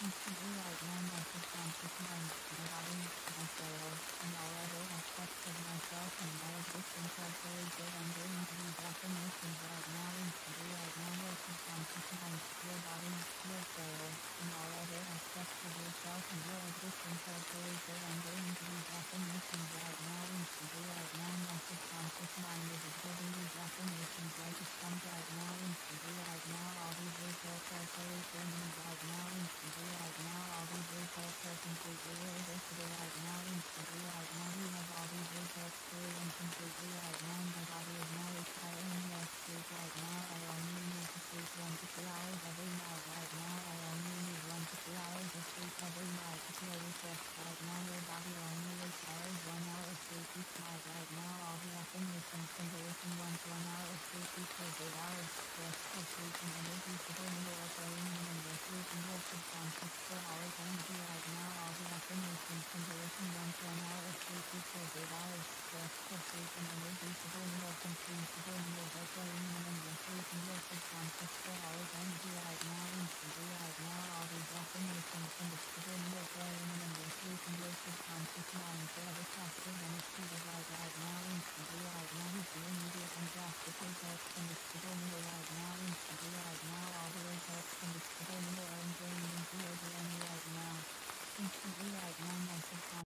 Instantly right now my subconscious mind, my body, my soul, and all other aspects of myself and my existence are fully surrendering to these affirmations right now. Instantly right now your subconscious mind, your body, your soul, and all other aspects of yourself and your existence are fully surrendering to these affirmations right now. Instantly right now my subconscious mind is absorbing these affirmations like a sponge right now. Instantly right now all these results are fully permanent right now. Instantly right now all these results are completely irreversible right now. Instantly right now you have all these results fully and completely right now. My body is now requiring less sleep right now. I only need to sleep 1 to 2 hours every night right now. I only need 1 to 2 hours of sleep every night to feel refreshed right now. Your body only requires 1 hour of sleep each night right now. All the affirmations can go within 1 hour of sleep equals 8 hours. Restful sleep and energy subliminal or playing your sleep in your subconscious 4 hours energy right now. All the affirmations can go within 1 hour of sleep equals 8 hours. Restful sleep and energy subliminal can stream subliminal by playing your sleep in your subconscious 4 hours energy right now. Instantly right now all these affirmations can be subliminal playing your sleep in your subconscious mind forever faster than a speed of light right now. Instantly right now you see immediate and drastic results from the subliminal right now. Instantly right now all the results from the subliminal are ingrained into your DNA right now. Instantly right now my subconscious